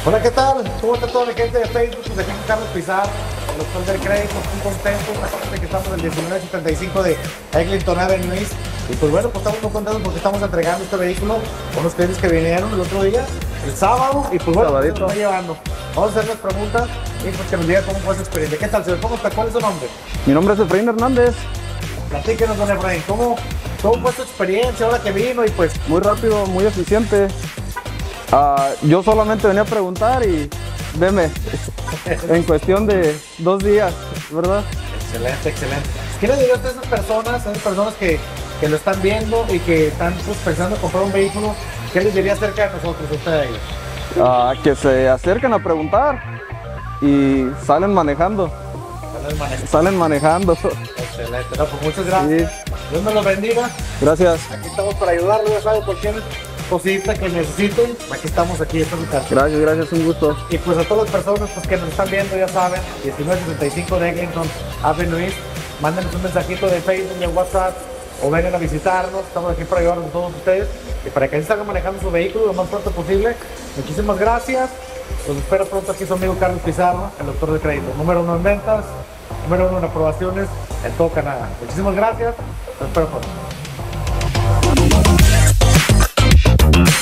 Hola, ¿qué tal? ¿Cómo está toda la gente de Facebook? Pues aquí con Carlos Pizarro, el doctor del crédito, muy contento, bastante que estamos en el 1975 de Eglinton Avenue East. Y pues bueno, pues estamos muy contentos porque estamos entregando este vehículo con los clientes que vinieron el otro día, el sábado, y pues bueno, pues se nos va llevando. Vamos a hacer las preguntas y pues que nos diga cómo fue su experiencia. ¿Qué tal, señor? ¿Cómo está? ¿Cuál es su nombre? Mi nombre es Efraín Hernández. Platíquenos, don Efraín, ¿cómo fue su experiencia ahora que vino? Y pues, Muy rápido, muy eficiente. Yo solamente venía a preguntar y veme, en cuestión de 2 días, ¿verdad? excelente, excelente. ¿Qué le diría a esas personas que lo están viendo y que están pues, pensando en comprar un vehículo? ¿Qué les diría acerca de nosotros, a ustedes? Que se acerquen a preguntar y salen manejando. Salen manejando. Excelente, no, pues muchas gracias. Sí. Dios me los bendiga. Gracias. Aquí estamos para ayudarlo, ya saben, cualquier cosita que necesiten, aquí estamos, aquí, esta es mi casa. Gracias, un gusto. Y pues a todas las personas pues, que nos están viendo, ya saben, 1975 de Eglinton Avenue East, mándenos un mensajito de Facebook, de WhatsApp, o vengan a visitarnos, estamos aquí para ayudarnos a todos ustedes, y para que así salgan manejando su vehículo lo más pronto posible. Muchísimas gracias, los espero pronto aquí su amigo Carlos Pizarro, el doctor de crédito, número 1 en ventas, número 1 en aprobaciones en todo Canadá. Muchísimas gracias, los espero pronto.